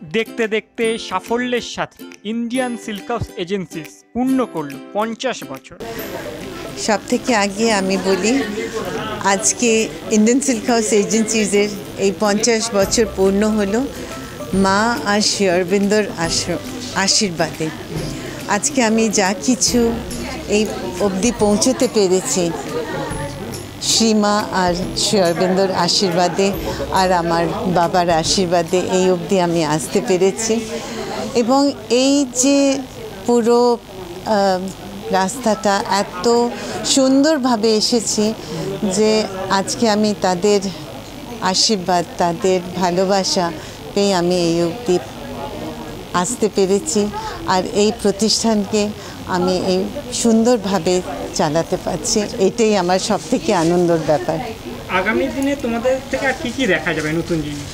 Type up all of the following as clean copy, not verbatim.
দেখতে দেখতে সাফল্যের সাথে ইন্ডিয়ান সিল্ক হাউস এজেন্সিস পূর্ণ করল 50 বছর। সব থেকে আগে আমি বলি আজকে ইন্ডিয়ান সিল্ক হাউস এজেন্সিজের এই 50 বছর পূর্ণ হলো মা আর শ্রী অরবিন্দর আশীর্বাদে। আজকে আমি যা কিছু এই অবধি পৌঁছতে পেরেছি শ্রীমা আর শ্রী অরবিন্দর আশীর্বাদে আর আমার বাবার আশীর্বাদে এই অবধি আমি আসতে পেরেছি। এবং এই যে পুরো রাস্তাটা এত সুন্দরভাবে এসেছি যে আজকে আমি তাদের আশীর্বাদ তাদের ভালোবাসা পেয়ে আমি এই অবধি আসতে পেরেছি আর এই প্রতিষ্ঠানকে আমি এই সুন্দরভাবে চালাতে পারছি। এটাই আমার সব থেকে আনন্দের ব্যাপার। আগামী দিনে তোমাদের থেকে আর কি দেখা যাবে নতুন জিনিস?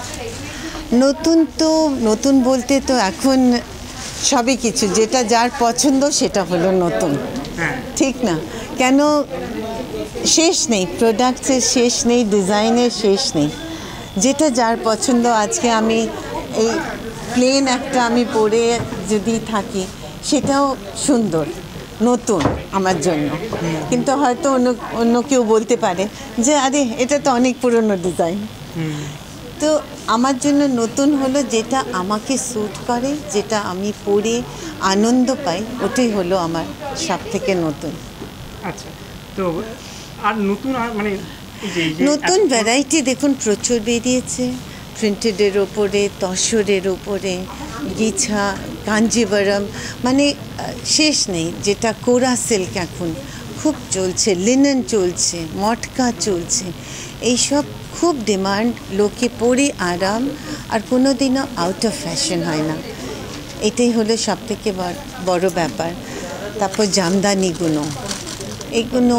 নতুন বলতে তো এখন সবই কিছু, যেটা যার পছন্দ সেটা হলো নতুন, ঠিক না? কেন শেষ নেই, প্রোডাক্টসের শেষ নেই, ডিজাইনের শেষ নেই, যেটা যার পছন্দ। আজকে আমি এই প্লেন একটা আমি পরে যদি থাকি সেটাও সুন্দর নতুন আমার জন্য, কিন্তু হয়তো অন্য কেউ বলতে পারে যে আরে এটা তো অনেক পুরনো ডিজাইন। তো আমার জন্য নতুন হলো যেটা আমাকে স্যুট করে, যেটা আমি পরে আনন্দ পাই, ওটাই হলো আমার সব থেকে নতুন। আচ্ছা, তো আর নতুন মানে নতুন ভ্যারাইটি দেখুন প্রচুর বেরিয়েছে, প্রিন্টেডের ওপরে, তসরের ওপরে, গিছা, কাঞ্জিবরম, মানে শেষ নেই। যেটা কোরা সিল্ক এখন খুব চলছে, লিনেন চলছে, মটকা চলছে, এইসব খুব ডিমান্ড, লোকে পরে আরাম, আর কোনো দিনও আউট অফ ফ্যাশন হয় না। এটাই হলো সব থেকে বড় ব্যাপার। তারপর জামদানিগুলো, এগুলো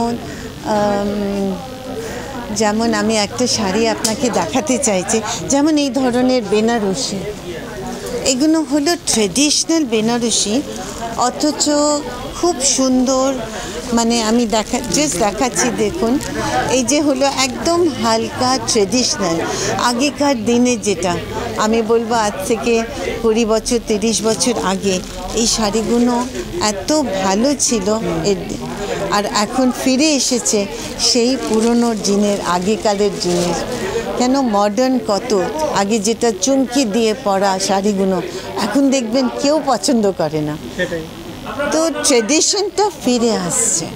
যেমন আমি একটা শাড়ি আপনাকে দেখাতে চাইছি, যেমন এই ধরনের বেনারসি, এগুলো হলো ট্রেডিশনাল বেনারসি, অথচ খুব সুন্দর। মানে আমি দেখাচ্ছি, দেখুন এই যে হলো একদম হালকা ট্রেডিশনাল, আগেকার দিনে যেটা আমি বলবো আজ থেকে 20 বছর 30 বছর আগে এই শাড়িগুলো এত ভালো ছিল, আর এখন ফিরে এসেছে সেই পুরনো দিনের, আগেকালের জিনিস। কেন মডার্ন কত, আগে যেটা চুমকি দিয়ে পরা শাড়িগুলো এখন দেখবেন কেউ পছন্দ করে না, তো ট্রেডিশনটা ফিরে আসছে।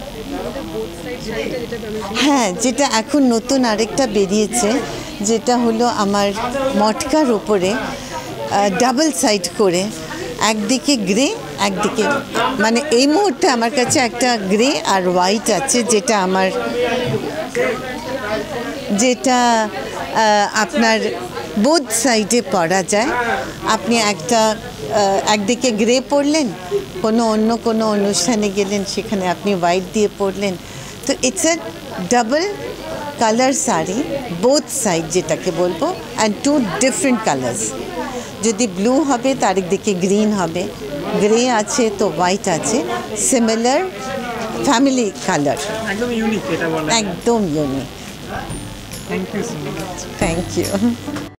হ্যাঁ, যেটা এখন নতুন আরেকটা বেরিয়েছে, যেটা হলো আমার মটকার উপরে ডাবল সাইড করে, একদিকে গ্রে একদিকে, মানে এই মুহূর্তে আমার কাছে একটা গ্রে আর হোয়াইট আছে, যেটা আপনার বোথ সাইডে পরা যায়। আপনি একদিকে গ্রে পরলেন, অন্য কোনো অনুষ্ঠানে গেলেন সেখানে আপনি হোয়াইট দিয়ে পরলেন, তো it's a double colour sari, both side যেটাকে বলবো, অ্যান্ড 2 ডিফারেন্ট কালার্স। যদি ব্লু হবে তার একদিকে গ্রিন হবে, গ্রে আছে তো হোয়াইট আছে, সিমিলার ফ্যামিলি কালার, একদম ইউনিক। একদম unique. Thank you so much. Thank you.